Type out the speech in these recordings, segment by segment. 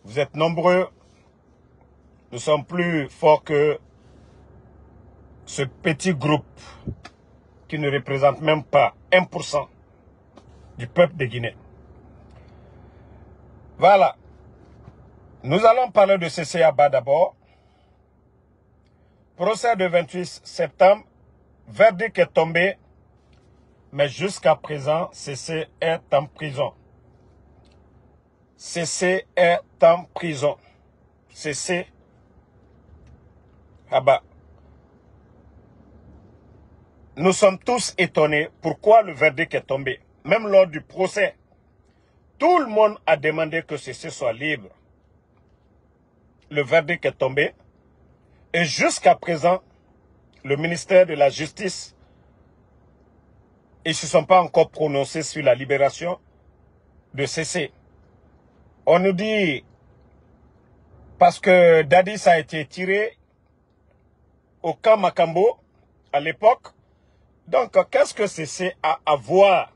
Vous êtes nombreux. Nous sommes plus forts que ce petit groupe qui ne représente même pas 1% du peuple de Guinée. Voilà. Nous allons parler de CC Abba d'abord. Procès de 28 septembre. Verdict est tombé. Mais jusqu'à présent, CC est en prison. CC est en prison. CC Abba. Nous sommes tous étonnés pourquoi le verdict est tombé. Même lors du procès, tout le monde a demandé que CC soit libre. Le verdict est tombé. Et jusqu'à présent, le ministère de la Justice, ils ne se sont pas encore prononcés sur la libération de CC. On nous dit, parce que Dadis a été tiré au camp Makambo à l'époque, donc qu'est-ce que CC a à voir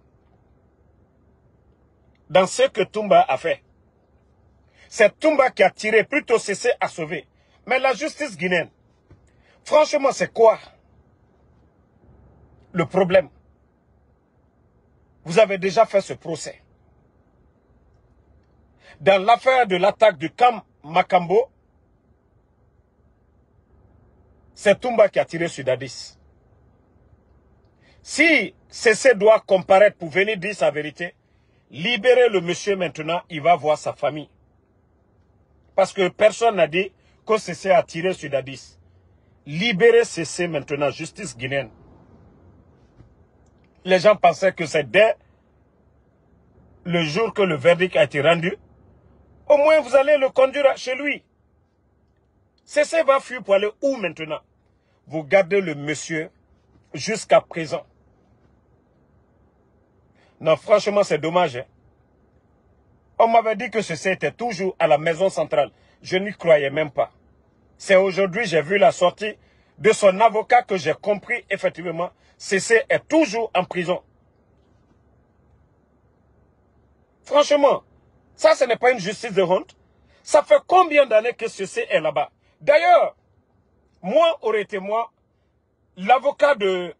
dans ce que Toumba a fait? C'est Toumba qui a tiré, plutôt CC a sauvé. Mais la justice guinéenne, franchement, c'est quoi le problème? Vous avez déjà fait ce procès. Dans l'affaire de l'attaque du camp Makambo, c'est Toumba qui a tiré sur Dadis. Si CC doit comparaître pour venir dire sa vérité, libérez le monsieur maintenant, il va voir sa famille. Parce que personne n'a dit que CC a tiré sur Dadis. Libérez CC maintenant, justice guinéenne. Les gens pensaient que c'est dès le jour que le verdict a été rendu, au moins vous allez le conduire chez lui. CC va fuir pour aller où maintenant? Vous gardez le monsieur jusqu'à présent. Non, franchement, c'est dommage. Hein? On m'avait dit que CC était toujours à la maison centrale. Je n'y croyais même pas. C'est aujourd'hui, j'ai vu la sortie de son avocat que j'ai compris, effectivement, CC est toujours en prison. Franchement, ça, ce n'est pas une justice de honte. Ça fait combien d'années que CC est là-bas? D'ailleurs, moi, aurait été moi, l'avocat de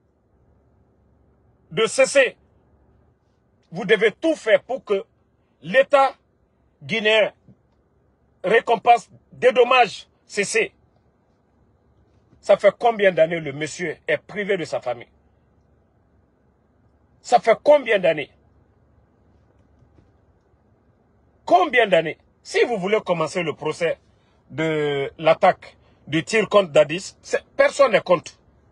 CC, vous devez tout faire pour que l'État guinéen récompense, dédommage CC. Ça fait combien d'années le monsieur est privé de sa famille? Ça fait combien d'années? Combien d'années? Si vous voulez commencer le procès de l'attaque du tir contre Dadis, personne n'est contre.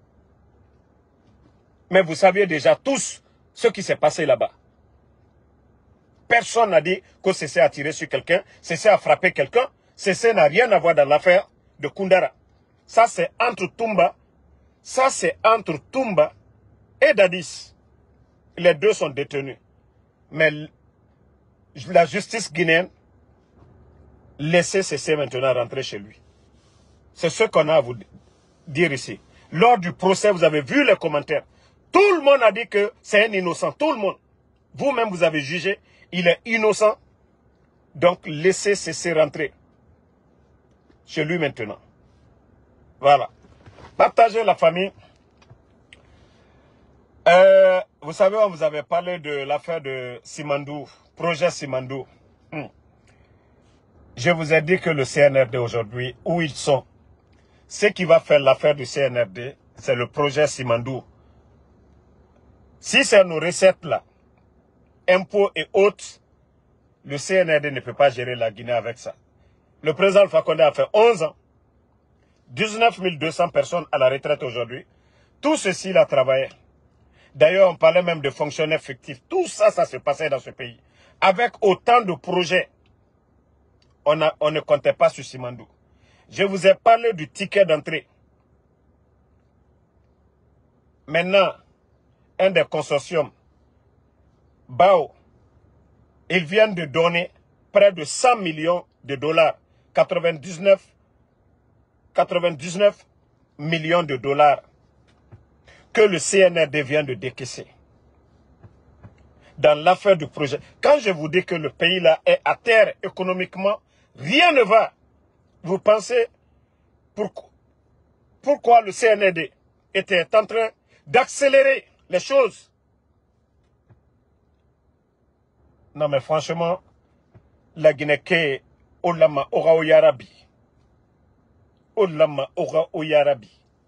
Mais vous saviez déjà tous ce qui s'est passé là-bas. Personne n'a dit que CC a tiré sur quelqu'un, CC a frappé quelqu'un. CC n'a rien à voir dans l'affaire de Koundara. Ça, c'est entre Toumba. Ça, c'est entre Toumba et Dadis. Les deux sont détenus. Mais la justice guinéenne, laissez CC maintenant rentrer chez lui. C'est ce qu'on a à vous dire ici. Lors du procès, vous avez vu les commentaires. Tout le monde a dit que c'est un innocent. Tout le monde. Vous-même, vous avez jugé. Il est innocent. Donc, laissez CC rentrer chez lui maintenant. Voilà. Partagez la famille. Vous savez, on vous avait parlé de l'affaire de Simandou, projet Simandou. Je vous ai dit que le CNRD aujourd'hui, où ils sont, ce qui va faire l'affaire du CNRD, c'est le projet Simandou. Si c'est nos recettes là, impôts et autres, le CNRD ne peut pas gérer la Guinée avec ça. Le président Alpha Condé a fait 11 ans, 19 200 personnes à la retraite aujourd'hui. Tout ceci, il a travaillé. D'ailleurs, on parlait même de fonctionnaires fictifs. Tout ça, ça se passait dans ce pays. Avec autant de projets, on ne comptait pas sur Simandou. Je vous ai parlé du ticket d'entrée. Maintenant, un des consortiums, BAO, ils viennent de donner près de 100 millions de dollars, 99 millions de dollars que le CNRD vient de décaisser. Dans l'affaire du projet. Quand je vous dis que le pays là est à terre économiquement, rien ne va. Vous pensez pourquoi le CNRD était en train d'accélérer les choses? Non mais franchement, la Guinée qui Olama Ora Oyarabi. Olama Ora Oyarabi.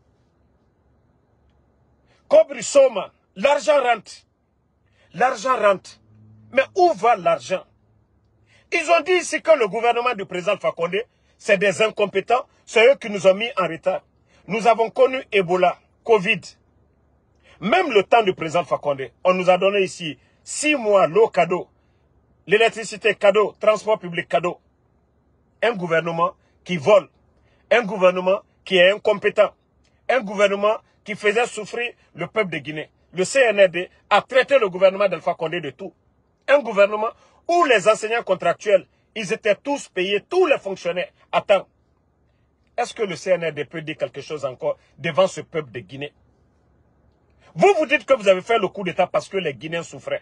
Kobri Soma, l'argent rentre. L'argent rentre. Mais où va l'argent? Ils ont dit ici que le gouvernement du président Fakonde, c'est des incompétents, c'est eux qui nous ont mis en retard. Nous avons connu Ebola, Covid. Même le temps du président Fakonde, on nous a donné ici 6 mois l'eau cadeau, l'électricité cadeau, transport public cadeau. Un gouvernement qui vole, un gouvernement qui est incompétent, un gouvernement qui faisait souffrir le peuple de Guinée. Le CNRD a traité le gouvernement d'Alpha Condé de tout. Un gouvernement où les enseignants contractuels, ils étaient tous payés, tous les fonctionnaires. Attends, est-ce que le CNRD peut dire quelque chose encore devant ce peuple de Guinée? Vous vous dites que vous avez fait le coup d'État parce que les Guinéens souffraient.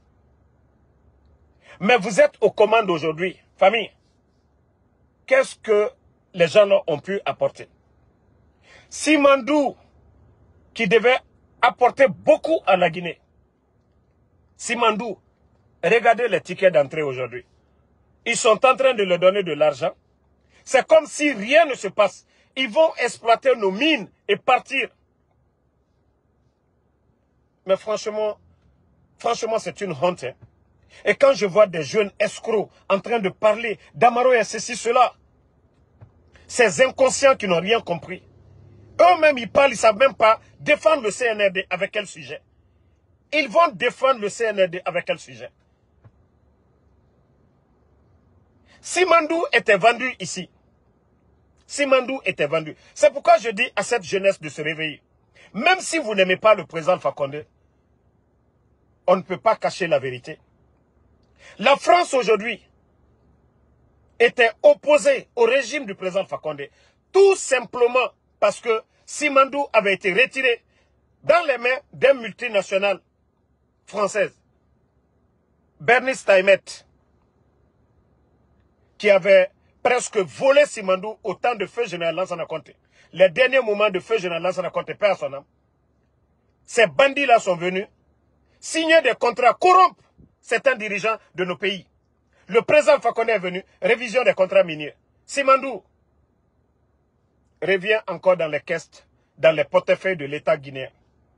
Mais vous êtes aux commandes aujourd'hui, famille. Qu'est-ce que les gens là ont pu apporter? Simandou, qui devait apporter beaucoup à la Guinée. Simandou, regardez les tickets d'entrée aujourd'hui. Ils sont en train de leur donner de l'argent. C'est comme si rien ne se passe. Ils vont exploiter nos mines et partir. Mais franchement, c'est une honte. Hein. Et quand je vois des jeunes escrocs en train de parler d'Amaro et ceci, cela, ces inconscients qui n'ont rien compris. Eux-mêmes, ils parlent, ils ne savent même pas défendre le CNRD avec quel sujet. Ils vont défendre le CNRD avec quel sujet. Simandou était vendu ici. Simandou était vendu. C'est pourquoi je dis à cette jeunesse de se réveiller. Même si vous n'aimez pas le président Fakonde, on ne peut pas cacher la vérité. La France aujourd'hui était opposée au régime du président Fakonde. Tout simplement parce que Simandou avait été retiré dans les mains d'un multinational française. Bernice Taimet, qui avait presque volé Simandou au temps de feu général Lansana Conté. Les derniers moments de feu général Lansana Conté, perd son âme. Ces bandits-là sont venus signer des contrats, corrompre certains dirigeants de nos pays. Le président Fakonde est venu, révision des contrats miniers. Simandou revient encore dans les caisses, dans les portefeuilles de l'État guinéen.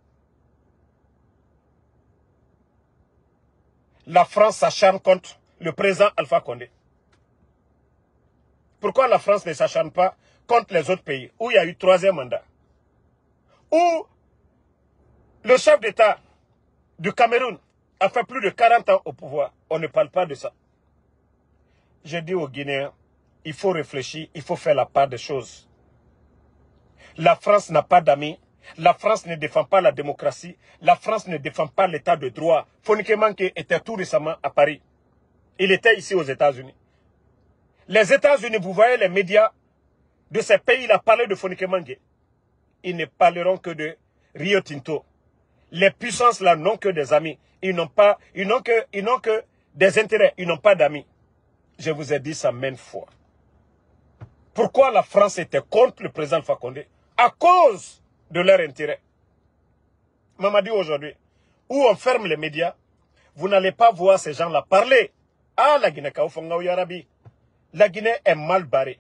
La France s'acharne contre le président Alpha Condé. Pourquoi la France ne s'acharne pas contre les autres pays où il y a eu 3e mandat? Où le chef d'État du Cameroun a fait plus de 40 ans au pouvoir. On ne parle pas de ça. Je dis aux Guinéens, il faut réfléchir, il faut faire la part des choses. La France n'a pas d'amis. La France ne défend pas la démocratie. La France ne défend pas l'état de droit. Fonike Manke était tout récemment à Paris. Il était ici aux États-Unis. Les États-Unis, vous voyez les médias de ces pays-là parler de Fonike Manke. Ils ne parleront que de Rio Tinto. Les puissances là n'ont que des amis. Ils n'ont que des intérêts. Ils n'ont pas d'amis. Je vous ai dit ça maintes fois. Pourquoi la France était contre le président Fakonde? À cause de leur intérêt. Mamadi aujourd'hui, où on ferme les médias, vous n'allez pas voir ces gens-là parler. Ah, la Guinée, la Guinée est mal barrée.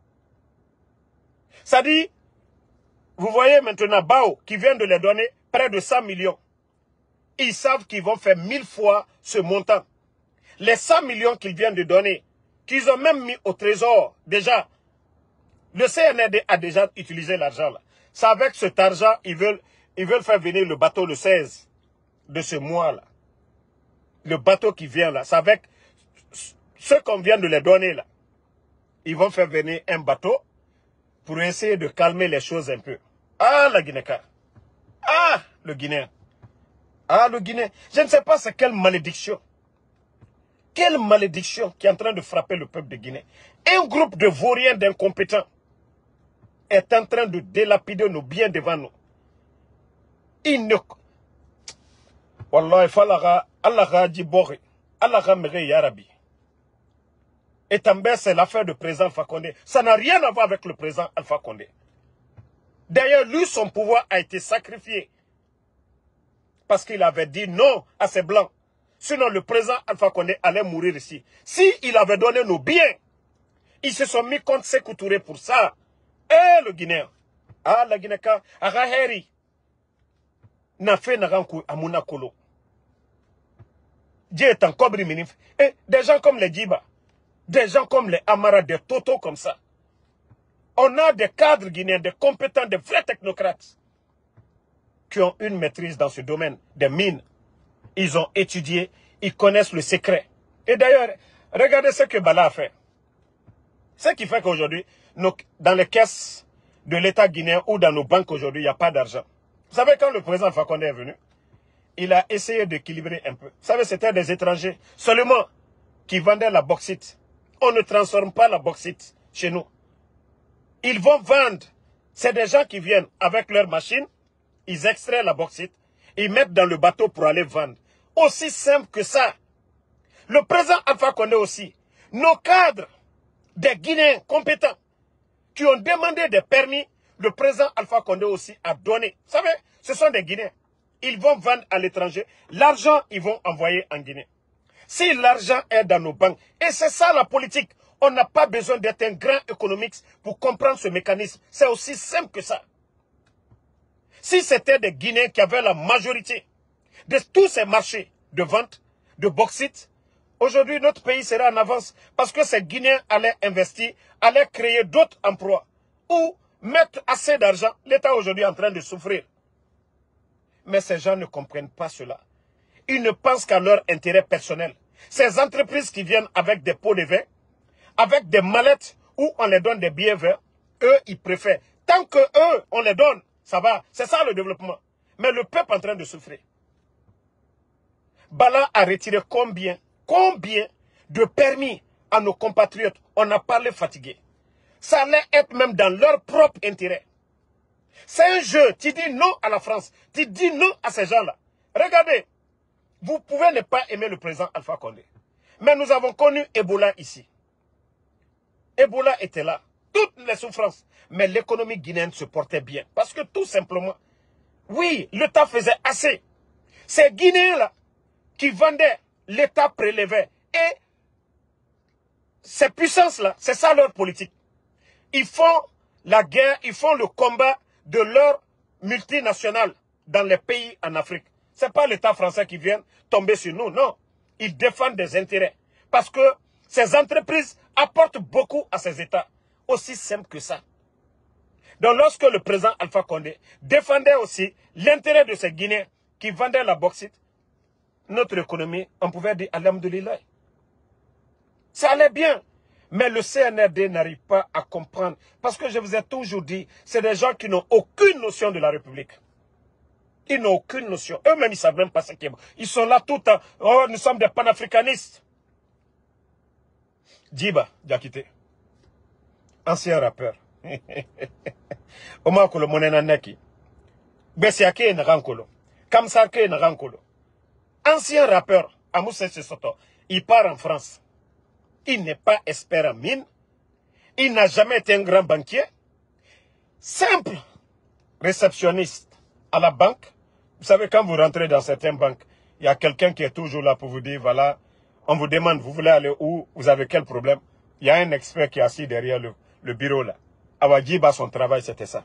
Ça dit, vous voyez maintenant Bao qui vient de les donner près de 100 millions. Ils savent qu'ils vont faire 1000 fois ce montant. Les 100 millions qu'ils viennent de donner, qu'ils ont même mis au trésor, déjà, le CNRD a déjà utilisé l'argent là. C'est avec cet argent, ils veulent faire venir le bateau le 16 de ce mois-là. Le bateau qui vient là, c'est avec ce qu'on vient de les donner là. Ils vont faire venir un bateau pour essayer de calmer les choses un peu. Ah, la Guinéka. Ah, le Guinéen. Ah, le Guinéen. Je ne sais pas c'est quelle malédiction. Quelle malédiction qui est en train de frapper le peuple de Guinée. Un groupe de vauriens, d'incompétents est en train de délapider nos biens devant nous. Il ne... Wallah, Allah dit Bori. Allah mere Yarabi. Et També, c'est l'affaire du président Alpha Condé. Ça n'a rien à voir avec le président Alpha Condé. D'ailleurs, lui, son pouvoir a été sacrifié. Parce qu'il avait dit non à ces blancs. Sinon, le président Alpha Condé allait mourir ici. S'il avait donné nos biens, ils se sont mis contre Sékou Touré pour ça. Et le Guinéen. Ah, la Guinéka, Araheri. N'a fait Narankou à Mounakolo. Dieu est en cobri minif. Et des gens comme les Djiba, des gens comme les Amara, des Toto comme ça. On a des cadres guinéens, des compétents, des vrais technocrates qui ont une maîtrise dans ce domaine des mines. Ils ont étudié, ils connaissent le secret. Et d'ailleurs, regardez ce que Bala a fait. Ce qui fait qu'aujourd'hui, dans les caisses de l'État guinéen ou dans nos banques aujourd'hui, il n'y a pas d'argent. Vous savez, quand le président Alpha Condé est venu, il a essayé d'équilibrer un peu. Vous savez, c'était des étrangers seulement qui vendaient la bauxite. On ne transforme pas la bauxite chez nous. Ils vont vendre. C'est des gens qui viennent avec leurs machines, ils extraient la bauxite, ils mettent dans le bateau pour aller vendre. Aussi simple que ça. Le président Alpha Condé aussi, nos cadres, des Guinéens compétents, qui ont demandé des permis, le président Alpha Condé aussi a donné. Vous savez, ce sont des Guinéens. Ils vont vendre à l'étranger. L'argent, ils vont envoyer en Guinée. Si l'argent est dans nos banques, et c'est ça la politique, on n'a pas besoin d'être un grand économiste pour comprendre ce mécanisme. C'est aussi simple que ça. Si c'était des Guinéens qui avaient la majorité de tous ces marchés de vente, de bauxite, aujourd'hui notre pays serait en avance parce que ces Guinéens allaient investir, allaient créer d'autres emplois ou mettre assez d'argent. L'État aujourd'hui est en train de souffrir. Mais ces gens ne comprennent pas cela. Ils ne pensent qu'à leur intérêt personnel. Ces entreprises qui viennent avec des pots de vin, avec des mallettes où on les donne des billets verts, eux, ils préfèrent. Tant que eux, on les donne, ça va. C'est ça le développement. Mais le peuple est en train de souffrir. Bala a retiré combien de permis à nos compatriotes? On a parlé fatigué. Ça allait être même dans leur propre intérêt. C'est un jeu. Tu dis non à la France. Tu dis non à ces gens-là. Regardez. Vous pouvez ne pas aimer le président Alpha Condé. Mais nous avons connu Ebola ici. Ebola était là. Toutes les souffrances. Mais l'économie guinéenne se portait bien. Parce que tout simplement, oui, l'État faisait assez. Ces Guinéens-là qui vendaient, l'État prélevait. Et ces puissances-là, c'est ça leur politique. Ils font la guerre, ils font le combat de leurs multinationales dans les pays en Afrique. Ce n'est pas l'État français qui vient tomber sur nous, non. Ils défendent des intérêts. Parce que ces entreprises apportent beaucoup à ces États. Aussi simple que ça. Donc lorsque le président Alpha Condé défendait aussi l'intérêt de ces Guinéens qui vendaient la bauxite, notre économie, on pouvait dire alhamdoulilah. Ça allait bien. Mais le CNRD n'arrive pas à comprendre. Parce que je vous ai toujours dit, c'est des gens qui n'ont aucune notion de la République. Ils n'ont aucune notion. Eux-mêmes, ils ne savent même pas ce qui est bon. Ils sont là tout le temps. Oh, nous sommes des panafricanistes. Djiba Diakité, ancien rappeur. Omakolo monena neki. Besiake Narankolo. Kamsake Narankolo. Ancien rappeur, Amoussé Soto. Il part en France. Il n'est pas expert en mine. Il n'a jamais été un grand banquier. Simple réceptionniste à la banque. Vous savez, quand vous rentrez dans certaines banques, il y a quelqu'un qui est toujours là pour vous dire, voilà, on vous demande, vous voulez aller où, vous avez quel problème. Il y a un expert qui est assis derrière le bureau là. Awadjiba, son travail, c'était ça.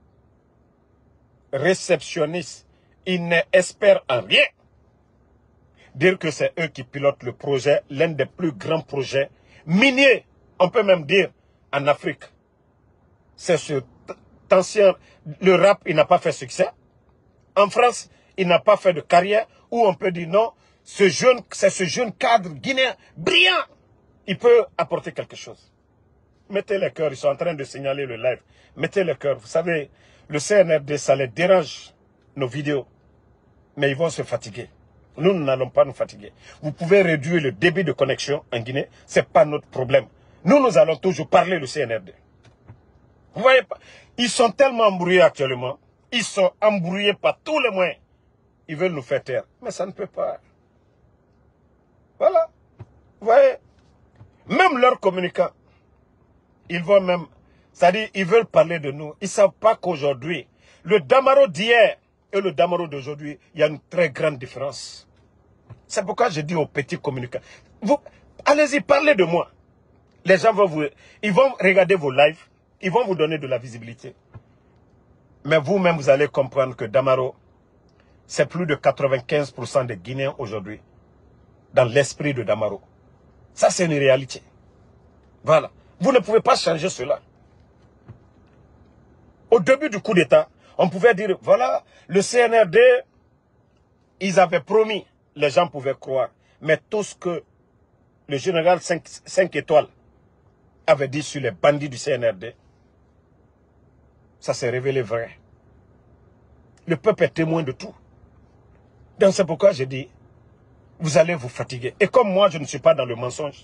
Réceptionniste. Il n'est expert en rien. Dire que c'est eux qui pilotent le projet, l'un des plus grands projets miniers, on peut même dire, en Afrique. C'est ce ancien, le rap, il n'a pas fait succès. En France, il n'a pas fait de carrière, où on peut dire non, c'est ce jeune cadre guinéen brillant. Il peut apporter quelque chose. Mettez les cœurs, ils sont en train de signaler le live. Mettez les cœurs. Vous savez, le CNRD, ça les dérange, nos vidéos. Mais ils vont se fatiguer. Nous n'allons pas nous fatiguer. Vous pouvez réduire le débit de connexion en Guinée. Ce n'est pas notre problème. Nous allons toujours parler le CNRD. Vous voyez pas? Ils sont tellement embrouillés actuellement. Ils sont embrouillés par tous les moyens. Ils veulent nous faire taire. Mais ça ne peut pas. Voilà. Vous voyez? Même leurs communicants, ils vont même, c'est-à-dire, ils veulent parler de nous. Ils ne savent pas qu'aujourd'hui, le Damaro d'hier et le Damaro d'aujourd'hui, il y a une très grande différence. C'est pourquoi je dis aux petits communicants, allez-y, parlez de moi. Les gens ils vont regarder vos lives, ils vont vous donner de la visibilité. Mais vous-même, vous allez comprendre que Damaro, c'est plus de 95% des Guinéens aujourd'hui, dans l'esprit de Damaro. Ça, c'est une réalité. Voilà. Vous ne pouvez pas changer cela. Au début du coup d'État, on pouvait dire, voilà, le CNRD, ils avaient promis, les gens pouvaient croire. Mais tout ce que le général 5 étoiles avait dit sur les bandits du CNRD, ça s'est révélé vrai. Le peuple est témoin de tout. Donc c'est pourquoi je dis, vous allez vous fatiguer. Et comme moi, je ne suis pas dans le mensonge.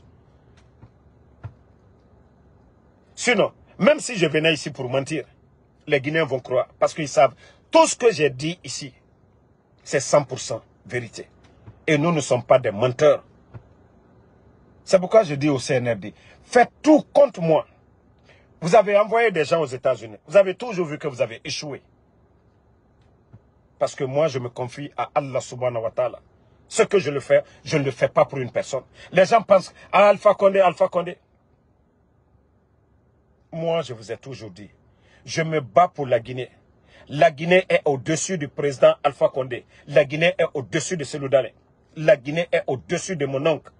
Sinon, même si je venais ici pour mentir, les Guinéens vont croire. Parce qu'ils savent, tout ce que j'ai dit ici, c'est 100% vérité. Et nous ne sommes pas des menteurs. C'est pourquoi je dis au CNRD, faites tout contre moi. Vous avez envoyé des gens aux États-Unis. Vous avez toujours vu que vous avez échoué. Parce que moi, je me confie à Allah subhanahu wa ta'ala. Ce que je le fais, je ne le fais pas pour une personne. Les gens pensent à Alpha Condé, Alpha Condé. Moi, je vous ai toujours dit, je me bats pour la Guinée. La Guinée est au-dessus du président Alpha Condé. La Guinée est au-dessus de Cellou Dalein. La Guinée est au-dessus de mon oncle,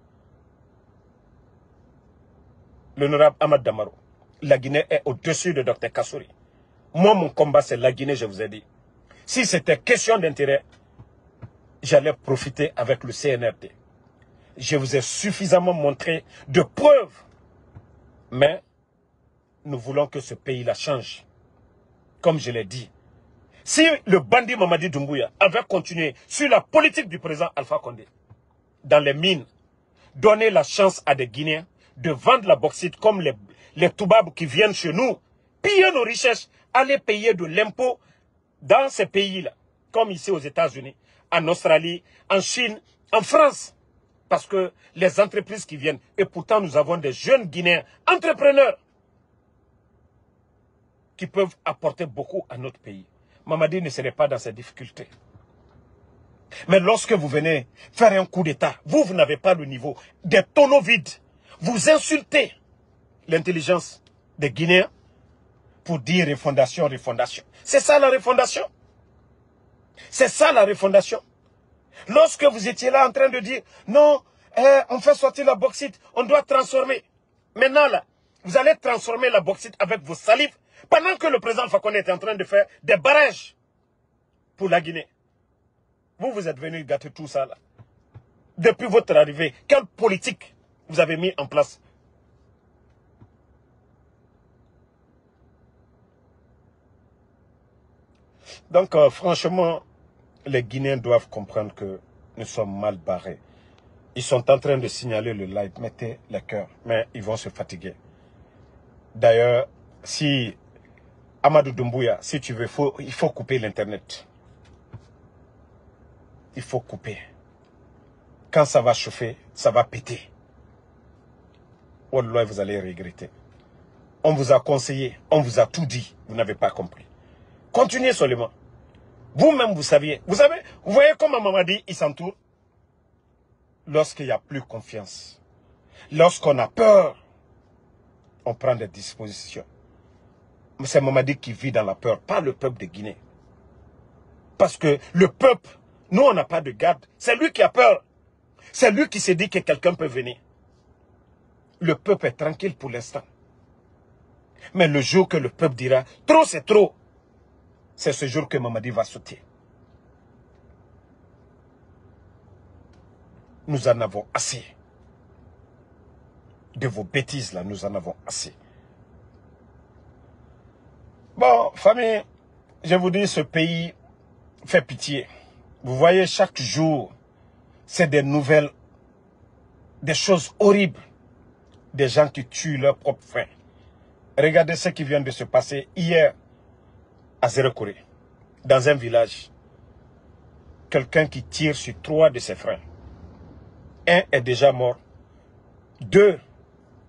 l'honorable Ahmad Damaro. La Guinée est au-dessus de Dr Kassouri. Moi, mon combat, c'est la Guinée, je vous ai dit. Si c'était question d'intérêt, j'allais profiter avec le CNRD. Je vous ai suffisamment montré de preuves. Mais nous voulons que ce pays-là change. Comme je l'ai dit. Si le bandit Mamadi Doumbouya avait continué sur la politique du président Alpha Condé, dans les mines, donner la chance à des Guinéens de vendre la bauxite comme les Toubabs qui viennent chez nous, piller nos richesses, aller payer de l'impôt dans ces pays-là, comme ici aux États-Unis, en Australie, en Chine, en France. Parce que les entreprises qui viennent, et pourtant nous avons des jeunes Guinéens entrepreneurs qui peuvent apporter beaucoup à notre pays. Mamadi ne serait pas dans ces difficultés. Mais lorsque vous venez faire un coup d'État, vous n'avez pas le niveau, des tonneaux vides. Vous insultez l'intelligence des Guinéens pour dire refondation, refondation. C'est ça la refondation. C'est ça la refondation. Lorsque vous étiez là en train de dire, non, on fait sortir la bauxite, on doit transformer. Maintenant là, vous allez transformer la bauxite avec vos salives, pendant que le président Fakonde est en train de faire des barrages pour la Guinée. Vous êtes venu gâter tout ça là. Depuis votre arrivée, quelle politique vous avez mis en place? Donc franchement, les Guinéens doivent comprendre que nous sommes mal barrés. Ils sont en train de signaler le live, mettez les cœurs, mais ils vont se fatiguer. D'ailleurs, si Amadou Doumbouya, si tu veux, il faut couper l'internet. Il faut couper. Quand ça va chauffer, ça va péter. Wallah, vous allez regretter. On vous a conseillé, on vous a tout dit, vous n'avez pas compris. Continuez seulement. Vous-même, vous saviez. Vous voyez comment Mamadi, il s'entoure. Lorsqu'il n'y a plus confiance, lorsqu'on a peur, on prend des dispositions. C'est Mamadi qui vit dans la peur, pas le peuple de Guinée. Parce que le peuple, nous, on n'a pas de garde. C'est lui qui a peur. C'est lui qui s'est dit que quelqu'un peut venir. Le peuple est tranquille pour l'instant. Mais le jour que le peuple dira, trop c'est trop, c'est ce jour que Mamadi va sauter. Nous en avons assez. De vos bêtises là, nous en avons assez. Bon, famille, je vous dis, ce pays fait pitié. Vous voyez, chaque jour, c'est des nouvelles, des choses horribles. Des gens qui tuent leurs propres frères. Regardez ce qui vient de se passer hier à Zérekoré, dans un village. Quelqu'un qui tire sur 3 de ses frères. Un est déjà mort. 2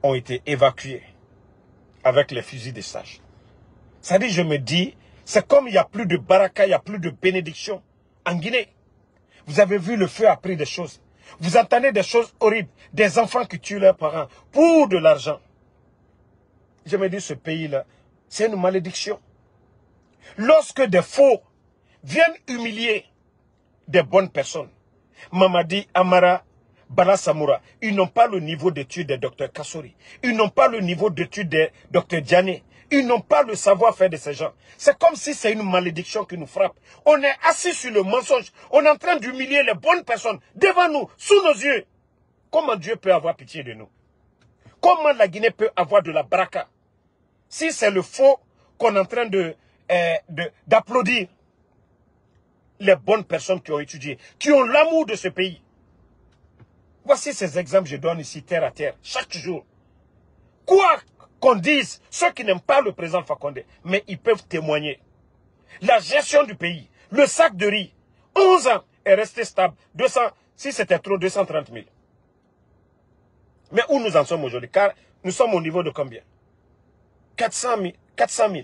ont été évacués avec les fusils de sage. C'est-à-dire, je me dis, c'est comme il n'y a plus de baraka, il n'y a plus de bénédiction en Guinée. Vous avez vu, le feu a pris des choses. Vous entendez des choses horribles. Des enfants qui tuent leurs parents pour de l'argent. Je me dis, ce pays-là, c'est une malédiction. Lorsque des faux viennent humilier des bonnes personnes, Mamadi, Amara, Bala Samoura, ils n'ont pas le niveau d'études des docteurs Kassori. Ils n'ont pas le niveau d'études des docteurs Diané. Ils n'ont pas le savoir-faire de ces gens. C'est comme si c'est une malédiction qui nous frappe. On est assis sur le mensonge. On est en train d'humilier les bonnes personnes devant nous, sous nos yeux. Comment Dieu peut avoir pitié de nous? Comment la Guinée peut avoir de la baraka? Si c'est le faux qu'on est en train d'applaudir les bonnes personnes qui ont étudié, qui ont l'amour de ce pays. Voici ces exemples que je donne ici terre à terre, chaque jour. Quoi qu'on dise, ceux qui n'aiment pas le président Fakonde, mais ils peuvent témoigner. La gestion du pays, le sac de riz, 11 ans est resté stable. 200, si c'était trop, 230 000. Mais où nous en sommes aujourd'hui? Car nous sommes au niveau de combien? 400 000.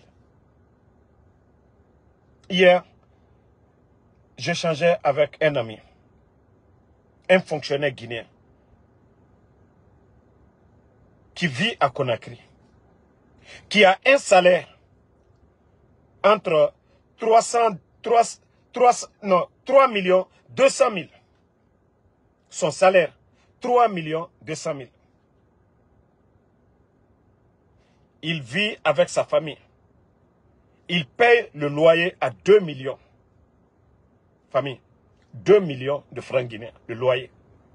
Hier, j'échangeais avec un ami, un fonctionnaire guinéen, qui vit à Conakry, qui a un salaire entre 3 millions 200 000. Son salaire, 3 millions 200 000. Il vit avec sa famille. Il paye le loyer à 2 millions. Famille, 2 millions de francs guinéens, le loyer.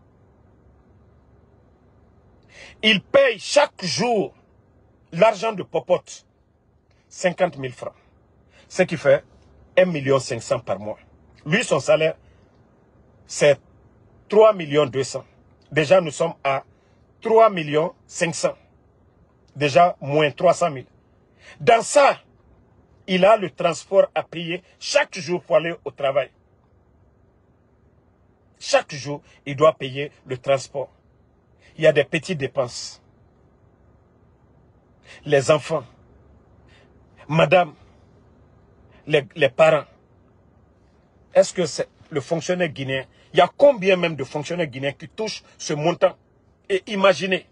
Il paye chaque jour l'argent de popote, 50 000 francs. Ce qui fait 1 500 000 par mois. Lui, son salaire, c'est 3 200 000. Déjà, nous sommes à 3 500 000. Déjà, moins 300 000. Dans ça, il a le transport à payer chaque jour pour aller au travail. Chaque jour, il doit payer le transport. Il y a des petites dépenses. Les enfants, madame, les parents. Est-ce que c'est le fonctionnaire guinéen? Il y a combien même de fonctionnaires guinéens qui touchent ce montant? Et imaginez,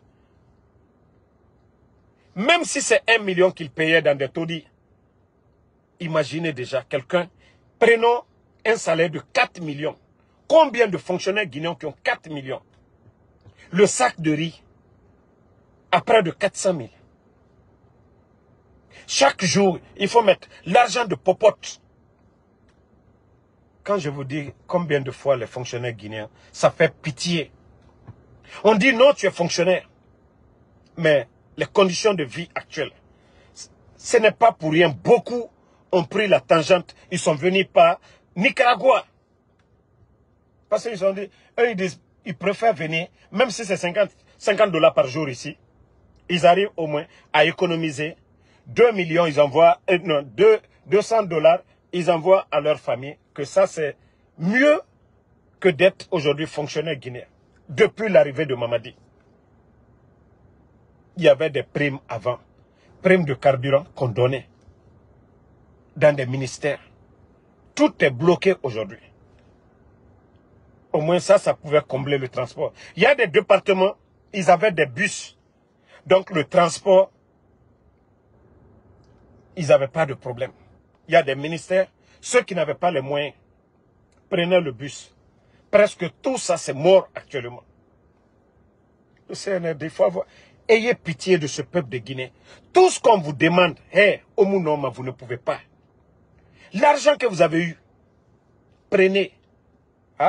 même si c'est 1 million qu'il payait dans des taudis, imaginez déjà quelqu'un, prenons un salaire de 4 millions. Combien de fonctionnaires guinéens qui ont 4 millions? Le sac de riz à près de 400 000. Chaque jour, il faut mettre l'argent de popote. Quand je vous dis combien de fois les fonctionnaires guinéens, ça fait pitié. On dit non, tu es fonctionnaire. Mais les conditions de vie actuelles, ce n'est pas pour rien. Beaucoup ont pris la tangente. Ils sont venus par Nicaragua. Parce qu'ils ont dit, eux, ils disent, ils préfèrent venir, même si c'est 50 $ par jour ici, ils arrivent au moins à économiser 2 millions, ils envoient, 200 $, ils envoient à leur famille, que ça c'est mieux que d'être aujourd'hui fonctionnaire guinéen. Depuis l'arrivée de Mamadi, il y avait des primes avant, primes de carburant qu'on donnait dans des ministères. Tout est bloqué aujourd'hui. Au moins ça pouvait combler le transport. Il y a des départements, ils avaient des bus. Donc le transport, ils n'avaient pas de problème. Il y a des ministères, ceux qui n'avaient pas les moyens, prenaient le bus. Presque tout ça, c'est mort actuellement. Le CNRD, il faut avoir... Ayez pitié de ce peuple de Guinée. Tout ce qu'on vous demande, hey, Omunoma, vous ne pouvez pas. L'argent que vous avez eu, prenez. Ah,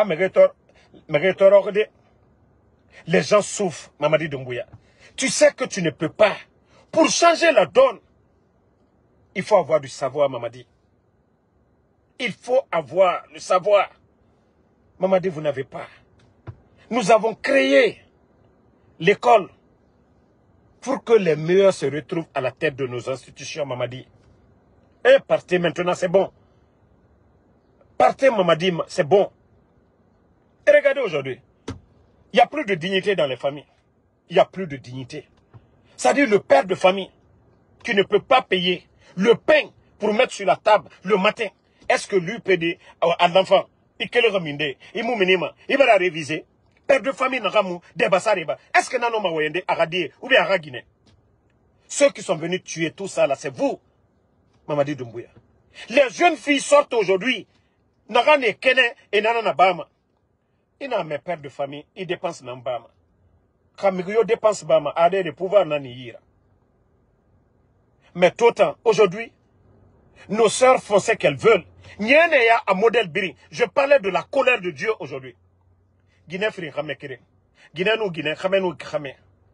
les gens souffrent, Mamadi Doumbouya. Tu sais que tu ne peux pas. Pour changer la donne, il faut avoir du savoir, Mamadi. Il faut avoir le savoir. Mamadi, vous n'avez pas. Nous avons créé l'école pour que les meilleurs se retrouvent à la tête de nos institutions, Mamadi. Et partez maintenant, c'est bon. Partez, Mamadi, c'est bon. Et regardez aujourd'hui, il n'y a plus de dignité dans les familles. Il n'y a plus de dignité. C'est-à-dire le père de famille qui ne peut pas payer le pain pour mettre sur la table le matin. Est-ce que lui peut dire à l'enfant, il va la réviser? Père de famille n'a pas débassariba. Est-ce que Nano Mawende a radé ou bien a Guinée? Ceux qui sont venus tuer tout ça là, c'est vous, Mamadi Doumbouya. Les jeunes filles sortent aujourd'hui. Nagane Kene et Nana Bama. Il n'a mes pères de famille, ils dépensent dans Bama. Quand ils dépensent Bama, a des pouvoirs Naniyira. Mais tout le temps, aujourd'hui, nos sœurs font ce qu'elles veulent. Nyeneya a modèle biri. Je parlais de la colère de Dieu aujourd'hui. Guinée fri khame kire. Guinée nou Guinée khame nou khame.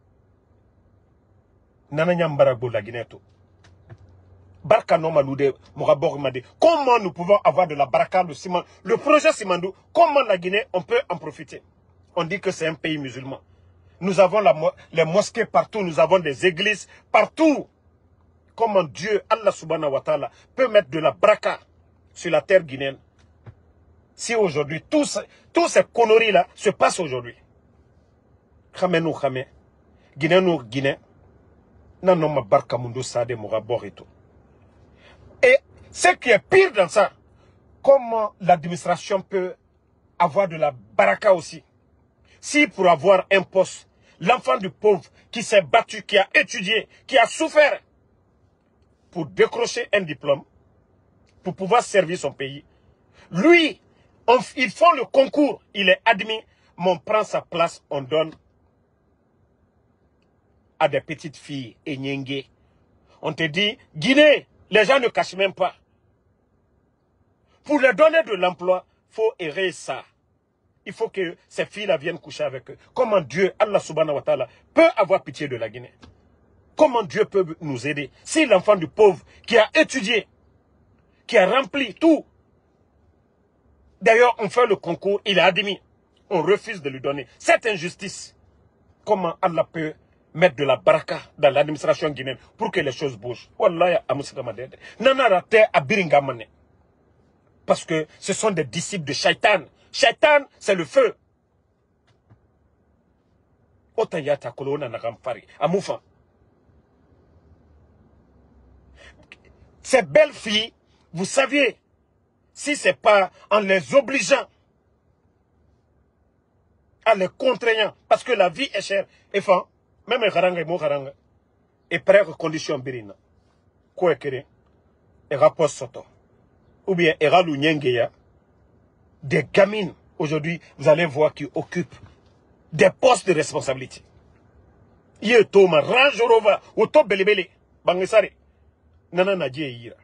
Nana nyambara la Guinée to. Barka no maloude mogabor made. Comment nous pouvons avoir de la baraka le ciment, le projet Simandou, comment la Guinée on peut en profiter? On dit que c'est un pays musulman. Nous avons les mosquées partout, nous avons des églises partout. Comment Dieu, Allah subhanahu wa ta'ala, peut mettre de la baraka sur la terre guinéenne? Si aujourd'hui, tous ces conneries-là se passent aujourd'hui. Khamenu khame, Guinée nou Guinée, nanon ma barka mundo sade mogabor et tout. Et ce qui est pire dans ça, comment l'administration peut avoir de la baraka aussi? Si pour avoir un poste, l'enfant du pauvre qui s'est battu, qui a étudié, qui a souffert pour décrocher un diplôme, pour pouvoir servir son pays, lui, ils font le concours, il est admis, mais on prend sa place, on donne à des petites filles et Nyenge. On te dit, Guinée, les gens ne cachent même pas. Pour leur donner de l'emploi, il faut errer ça. Il faut que ces filles-là viennent coucher avec eux. Comment Dieu, Allah subhanahu wa ta'ala, peut avoir pitié de la Guinée? Comment Dieu peut nous aider? Si l'enfant du pauvre qui a étudié, qui a rempli tout, d'ailleurs on fait le concours, il est admis, on refuse de lui donner cette injustice. Comment Allah peut mettre de la baraka dans l'administration guinéenne pour que les choses bougent? Wallahi, parce que ce sont des disciples de Shaitan. Shaitan, c'est le feu. Ces belles filles, vous saviez, si ce n'est pas en les obligeant, en les contraignant, parce que la vie est chère, et enfin, même les garanga et mogaranga, et près de conditions birina, quoi que et rapport soto, ou bien et ralou nyengeya, des gamines, aujourd'hui, vous allez voir qui occupent des postes de responsabilité. Yé toma, ranjorova, ou to belebele, bangesare, nana nadie ira.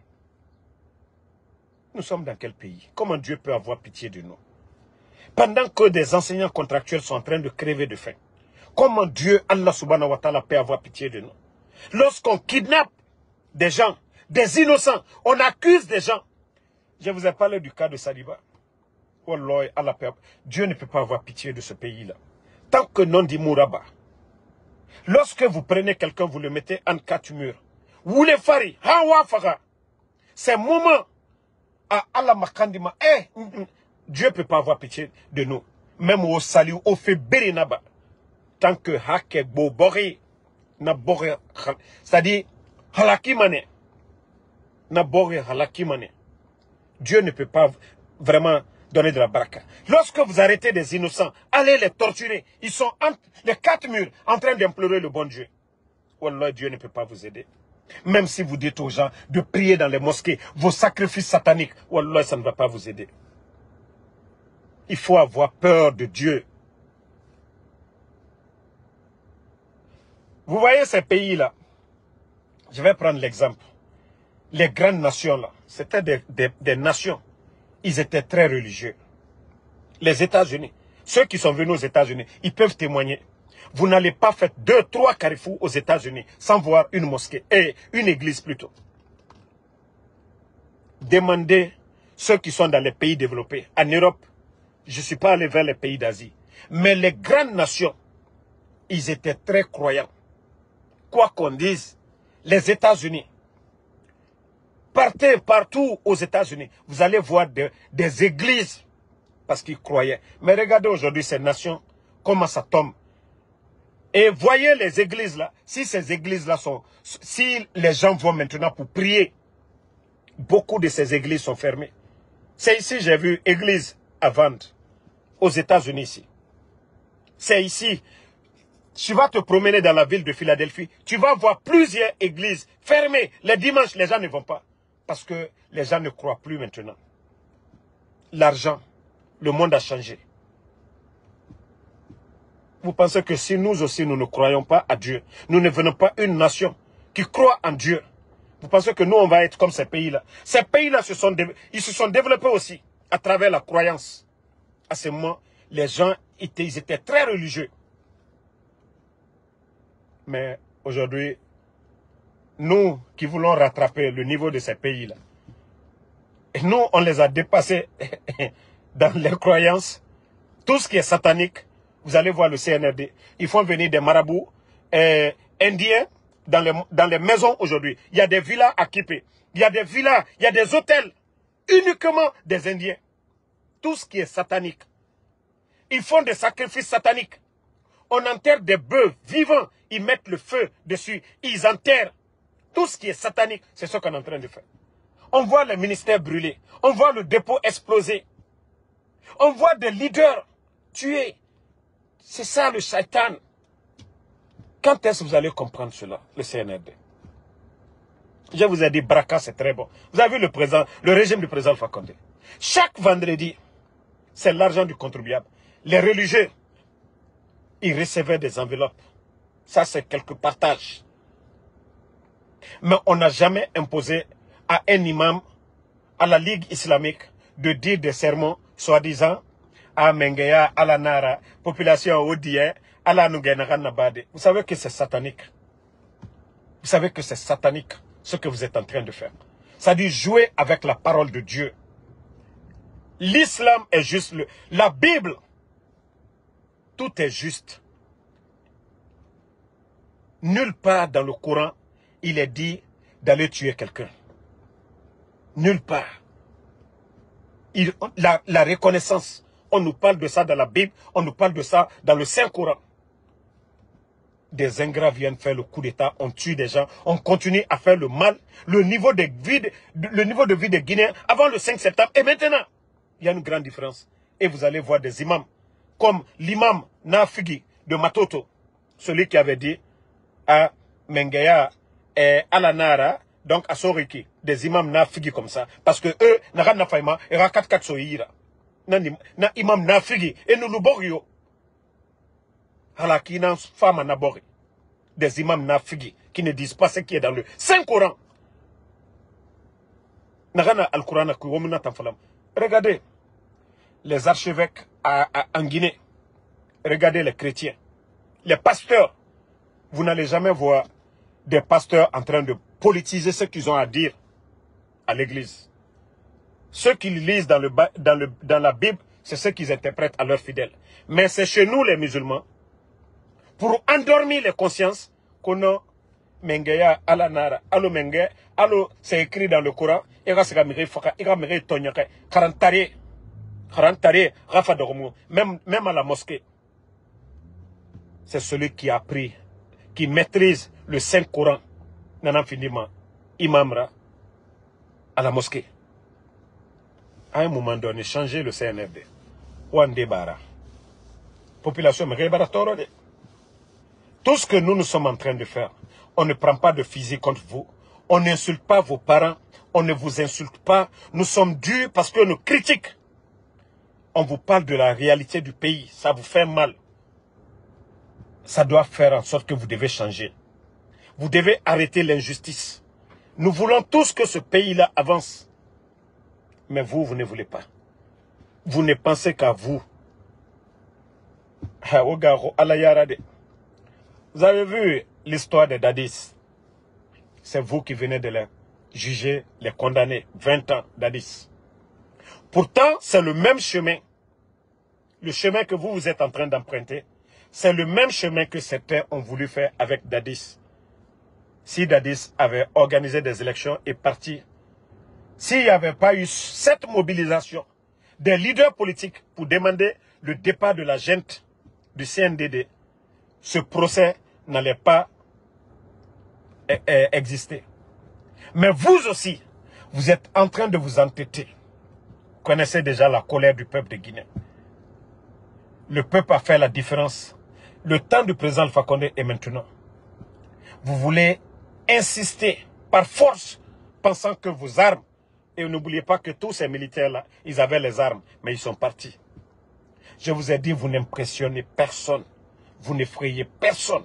Nous sommes dans quel pays? Comment Dieu peut avoir pitié de nous? Pendant que des enseignants contractuels sont en train de crever de faim, comment Dieu, Allah subhanahu wa ta'ala, peut avoir pitié de nous? Lorsqu'on kidnappe des gens, des innocents, on accuse des gens. Je vous ai parlé du cas de Saliba. Wallahi, Allah, Dieu ne peut pas avoir pitié de ce pays-là. Tant que non dit Mouraba. Lorsque vous prenez quelqu'un, vous le mettez en quatre murs. Vous les fari, hawa faga. C'est un moment à Allah Makandima. Dieu ne peut pas avoir pitié de nous. Même au salut, au fait Bérinaba. Tant que hake bo bori, na bori, c'est-à-dire halakimane, na bori halakimane. Dieu ne peut pas vraiment donner de la baraka. Lorsque vous arrêtez des innocents, allez les torturer. Ils sont entre les quatre murs en train d'implorer le bon Dieu. Wallah, Dieu ne peut pas vous aider. Même si vous dites aux gens de prier dans les mosquées, vos sacrifices sataniques, Wallah, ça ne va pas vous aider. Il faut avoir peur de Dieu. Vous voyez ces pays-là, je vais prendre l'exemple. Les grandes nations là, c'était des nations. Ils étaient très religieux. Les États-Unis, ceux qui sont venus aux États-Unis, ils peuvent témoigner. Vous n'allez pas faire 2, 3 carrefours aux États-Unis sans voir une mosquée, et une église plutôt. Demandez ceux qui sont dans les pays développés. En Europe, je ne suis pas allé vers les pays d'Asie. Mais les grandes nations, ils étaient très croyants. Quoi qu'on dise, les États-Unis, partez partout aux États-Unis, vous allez voir des églises parce qu'ils croyaient. Mais regardez aujourd'hui ces nations, comment ça tombe. Et voyez les églises là, si ces églises là sont, si les gens vont maintenant pour prier, beaucoup de ces églises sont fermées. C'est ici, j'ai vu église à vendre, aux États-Unis ici. C'est ici. Tu vas te promener dans la ville de Philadelphie, tu vas voir plusieurs églises fermées. Les dimanches, les gens ne vont pas. Parce que les gens ne croient plus maintenant. L'argent, le monde a changé. Vous pensez que si nous aussi, nous ne croyons pas à Dieu, nous ne venons pas une nation qui croit en Dieu, vous pensez que nous, on va être comme ces pays-là? Ces pays-là, ils se sont développés aussi à travers la croyance. À ce moment, les gens ils étaient très religieux. Mais aujourd'hui, nous qui voulons rattraper le niveau de ces pays-là, nous, on les a dépassés dans les croyances. Tout ce qui est satanique, vous allez voir le CNRD. Ils font venir des marabouts indiens dans les maisons aujourd'hui. Il y a des villas à Kipé. Il y a des villas, il y a des hôtels uniquement des Indiens. Tout ce qui est satanique. Ils font des sacrifices sataniques. On enterre des bœufs vivants. Ils mettent le feu dessus. Ils enterrent. Tout ce qui est satanique, c'est ce qu'on est en train de faire. On voit les ministères brûlés. On voit le dépôt exploser. On voit des leaders tués. C'est ça le shaitan. Quand est-ce que vous allez comprendre cela, le CNRD? Je vous ai dit, Braka, c'est très bon. Vous avez vu le régime du président Alpha Condé. Chaque vendredi, c'est l'argent du contribuable. Les religieux, ils recevaient des enveloppes. Ça, c'est quelques partages. Mais on n'a jamais imposé à un imam, à la Ligue islamique, de dire des sermons, soi-disant, à Mengeya, à la Nara, population Odie, à la Nougenara Nabade. Vous savez que c'est satanique. Vous savez que c'est satanique, ce que vous êtes en train de faire. Ça dit jouer avec la parole de Dieu. L'islam est juste la Bible. Tout est juste. Nulle part dans le Coran, il est dit d'aller tuer quelqu'un. Nulle part. La reconnaissance, on nous parle de ça dans la Bible, on nous parle de ça dans le Saint-Coran. Des ingrats viennent faire le coup d'État, on tue des gens, on continue à faire le mal. Le niveau de vie des Guinéens avant le 5 septembre et maintenant, il y a une grande différence. Et vous allez voir des imams, comme l'imam Nafigi de Matoto, celui qui avait dit à Mengeya et à la Nara, donc à Soriki, des imams Nafigi comme ça, parce que eux, n'aran nafaima, et rakat katsoira. Na imam Nafigi, et nous le borio. Halakina femme nabori. Des imams Nafigi, qui ne disent pas ce qui est dans le Saint-Coran. Regardez les archevêques en Guinée. Regardez les chrétiens. Les pasteurs. Vous n'allez jamais voir des pasteurs en train de politiser ce qu'ils ont à dire à l'église. Ceux qu'ils lisent dans la Bible, c'est ce qu'ils interprètent à leurs fidèles. Mais c'est chez nous les musulmans, pour endormir les consciences, qu'on a Mengeya Alanara, Allo Menge, Allo, c'est écrit dans le Coran, même à la mosquée. C'est celui qui a appris, qui maîtrise le Saint-Coran, Nanam Finima, Imamra, à la mosquée. À un moment donné, changer le CNRD. Wande Bara. Population Mrebara Torode. Tout ce que nous sommes en train de faire, on ne prend pas de physique contre vous. On n'insulte pas vos parents. On ne vous insulte pas. Nous sommes durs parce que nous critiquons. On vous parle de la réalité du pays. Ça vous fait mal. Ça doit faire en sorte que vous devez changer. Vous devez arrêter l'injustice. Nous voulons tous que ce pays-là avance. Mais vous, vous ne voulez pas. Vous ne pensez qu'à vous. Vous avez vu l'histoire des Dadis. C'est vous qui venez de les juger, les condamner. 20 ans Dadis. Pourtant, c'est le même chemin. Le chemin que vous êtes en train d'emprunter, c'est le même chemin que certains ont voulu faire avec Dadis. Si Dadis avait organisé des élections et parti, s'il n'y avait pas eu cette mobilisation des leaders politiques pour demander le départ de la junte du CNDD, ce procès n'allait pas exister. Mais vous aussi, vous êtes en train de vous entêter. Vous connaissez déjà la colère du peuple de Guinée. Le peuple a fait la différence. Le temps du président Alpha Condé est maintenant. Vous voulez insister par force, pensant que vos armes, et n'oubliez pas que tous ces militaires-là, ils avaient les armes, mais ils sont partis. Je vous ai dit, vous n'impressionnez personne. Vous n'effrayez personne.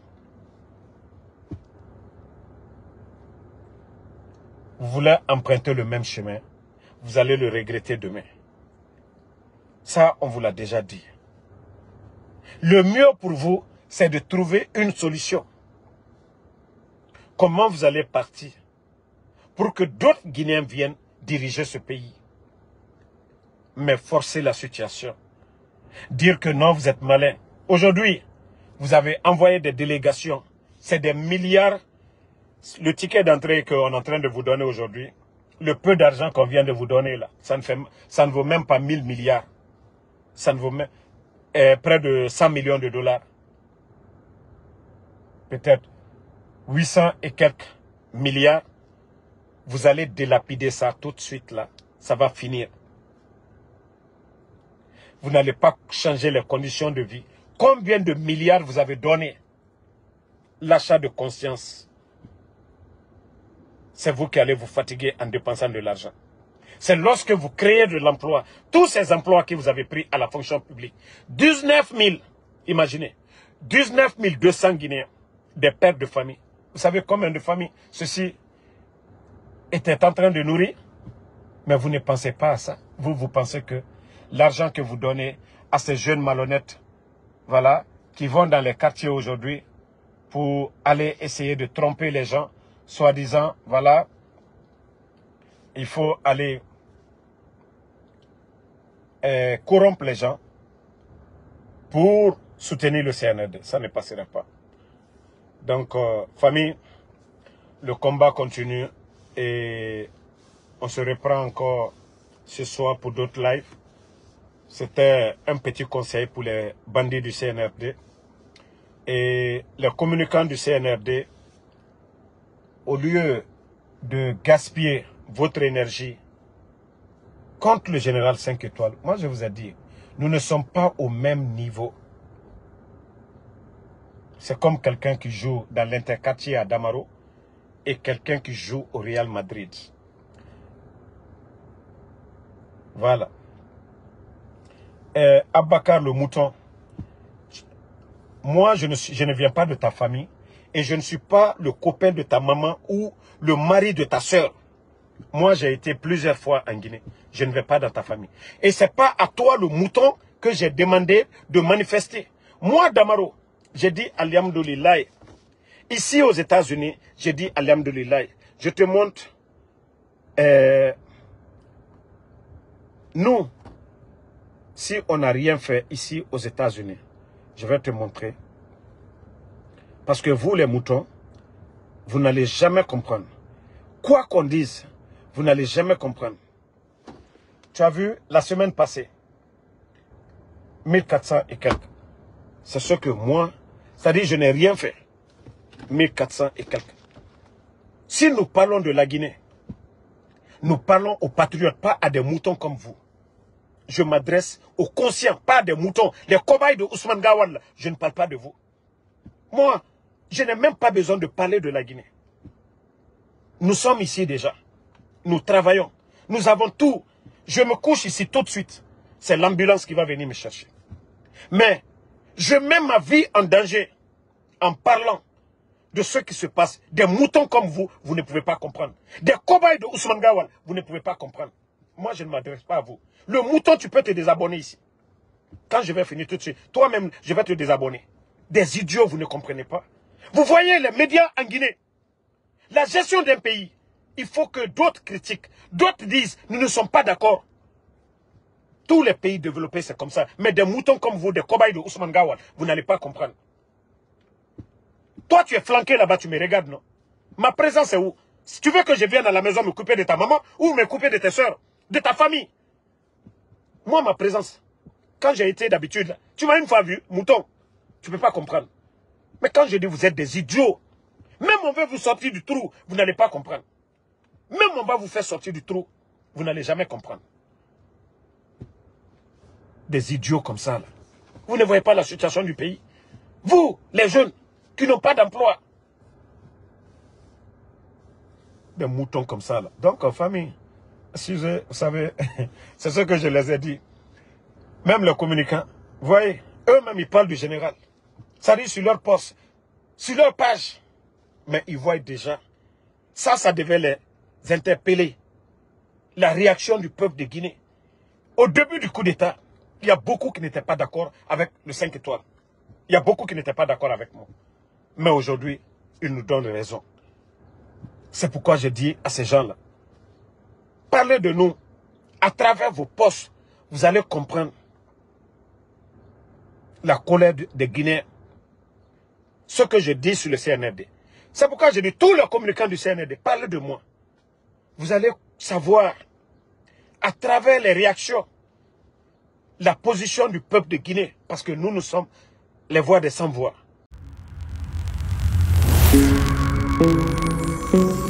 Vous voulez emprunter le même chemin, vous allez le regretter demain. Ça, on vous l'a déjà dit. Le mieux pour vous, c'est de trouver une solution. Comment vous allez partir pour que d'autres Guinéens viennent diriger ce pays? Mais forcer la situation. Dire que non, vous êtes malin. Aujourd'hui, vous avez envoyé des délégations. C'est des milliards. Le ticket d'entrée qu'on est en train de vous donner aujourd'hui, le peu d'argent qu'on vient de vous donner là, ça ne vaut même pas 1000 milliards. Ça ne vaut même près de 100 millions de dollars. Peut-être 800 et quelques milliards. Vous allez délapider ça tout de suite là. Ça va finir. Vous n'allez pas changer les conditions de vie. Combien de milliards vous avez donné? L'achat de conscience. C'est vous qui allez vous fatiguer en dépensant de l'argent. C'est lorsque vous créez de l'emploi, tous ces emplois que vous avez pris à la fonction publique, 19 000, imaginez, 19 200 Guinéens, des pères de famille. Vous savez combien de familles ceci était en train de nourrir? Mais vous ne pensez pas à ça. Vous pensez que l'argent que vous donnez à ces jeunes malhonnêtes, voilà, qui vont dans les quartiers aujourd'hui pour aller essayer de tromper les gens, soi-disant, voilà, il faut aller corrompre les gens pour soutenir le CNRD. Ça ne passera pas. Donc, famille, le combat continue et on se reprend encore ce soir pour d'autres lives. C'était un petit conseil pour les bandits du CNRD. Et les communicants du CNRD, au lieu de gaspiller votre énergie contre le général 5 étoiles, moi je vous ai dit, nous ne sommes pas au même niveau. C'est comme quelqu'un qui joue dans l'Interquartier à Damaro et quelqu'un qui joue au Real Madrid. Voilà. Abakar le mouton, moi je ne viens pas de ta famille et je ne suis pas le copain de ta maman ou le mari de ta soeur. Moi j'ai été plusieurs fois en Guinée. Je ne vais pas dans ta famille. Et ce n'est pas à toi le mouton que j'ai demandé de manifester. Moi Damaro, j'ai dit Alhamdoulilah. Ici aux États-Unis, j'ai dit Alhamdoulilah. Je te montre. Nous, si on n'a rien fait ici aux États-Unis, je vais te montrer. Parce que vous les moutons, vous n'allez jamais comprendre. Quoi qu'on dise, vous n'allez jamais comprendre. Tu as vu la semaine passée, 1400 et quelques. C'est ce que moi, c'est-à-dire je n'ai rien fait. 1400 et quelques. Si nous parlons de la Guinée, nous parlons aux patriotes, pas à des moutons comme vous. Je m'adresse aux conscients, pas à des moutons. Les cobayes de Ousmane Gawal, je ne parle pas de vous. Moi, je n'ai même pas besoin de parler de la Guinée. Nous sommes ici déjà. Nous travaillons. Nous avons tout. Je me couche ici tout de suite. C'est l'ambulance qui va venir me chercher. Mais je mets ma vie en danger en parlant de ce qui se passe. Des moutons comme vous, vous ne pouvez pas comprendre. Des cobayes de Ousmane Gawal, vous ne pouvez pas comprendre. Moi, je ne m'adresse pas à vous. Le mouton, tu peux te désabonner ici. Quand je vais finir tout de suite, toi-même, je vais te désabonner. Des idiots, vous ne comprenez pas. Vous voyez les médias en Guinée. La gestion d'un pays, il faut que d'autres critiquent. D'autres disent, nous ne sommes pas d'accord. Tous les pays développés, c'est comme ça. Mais des moutons comme vous, des cobayes de Ousmane Gawal, vous n'allez pas comprendre. Toi, tu es flanqué là-bas, tu me regardes, non? Ma présence est où? Si tu veux que je vienne à la maison me couper de ta maman ou me couper de tes soeurs, de ta famille. Moi, ma présence, quand j'ai été d'habitude, tu m'as une fois vu, mouton, tu ne peux pas comprendre. Mais quand je dis vous êtes des idiots, même on veut vous sortir du trou, vous n'allez pas comprendre. Même on va vous faire sortir du trou, vous n'allez jamais comprendre. Des idiots comme ça, là. Vous ne voyez pas la situation du pays. Vous, les jeunes, qui n'ont pas d'emploi. Des moutons comme ça, là. Donc, en famille, si vous savez, c'est ce que je les ai dit. Même les communicants, vous voyez, eux-mêmes, ils parlent du général. Ça dit sur leur poste, sur leur page. Mais ils voient déjà. Ça devait les interpeller. La réaction du peuple de Guinée. Au début du coup d'État, il y a beaucoup qui n'étaient pas d'accord avec le 5 étoiles. Il y a beaucoup qui n'étaient pas d'accord avec moi. Mais aujourd'hui, ils nous donnent raison. C'est pourquoi je dis à ces gens-là, parlez de nous. À travers vos postes, vous allez comprendre la colère des Guinéens. Ce que je dis sur le CNRD. C'est pourquoi je dis, tous les communicants du CNRD, parlez de moi. Vous allez savoir, à travers les réactions, la position du peuple de Guinée. Parce que nous sommes les voix des sans-voix.